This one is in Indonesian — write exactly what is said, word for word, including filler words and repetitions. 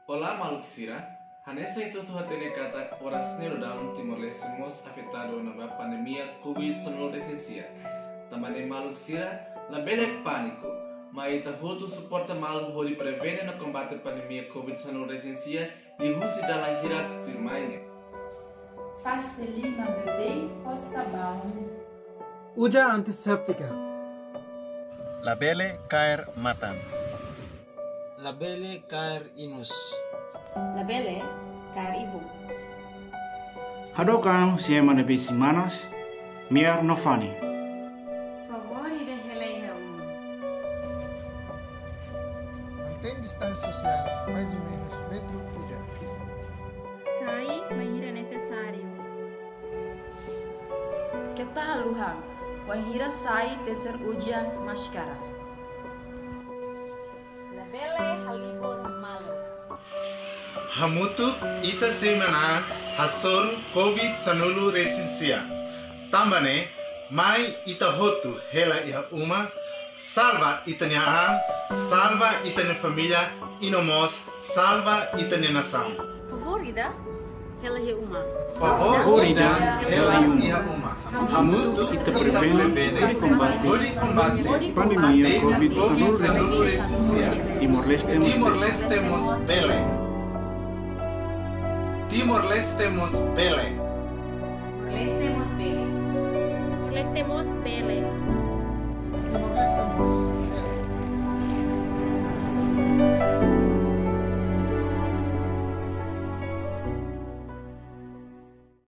Olá, Maluxira. Hanessa itu Tuhan tene kata oras nero dalam Timor Leste mos afetado na pandemia covid dezenove recensia. Também Maluxira, la bele pânico, mas ita hotu suporta mal hori prevene no combate a pandemia covid dezenove recensia e rusi dalam hirat turmaine. Faz lima bebê o sabão. Uja antiséptica. Labele caer matan. Labele caer inus. Labele cair ibu. Hadokang siema nebe simanas, miar nofani. Favore de releião. Mantém distância social mais ou menos metro por dia. Sai, mas é necessário. Kita haluhan, wahira sai tecer uja maskara. Labele halibor malu. Hamutu ita semana hasoru covid dezenove recensia. Tambane mai ita hotu hela iha uma, salva itanya am, salva itanya família, inomos, salva itanya nação. Favorida? Hela he uma. Favorida hela iha uma. Hamutu ita prevene hori combate Pandemia covid dezenove recensia. Timor-Leste Timor-Leste mos bele. Timor-Leste mos bele. Lestemos bele. Lestemos bele.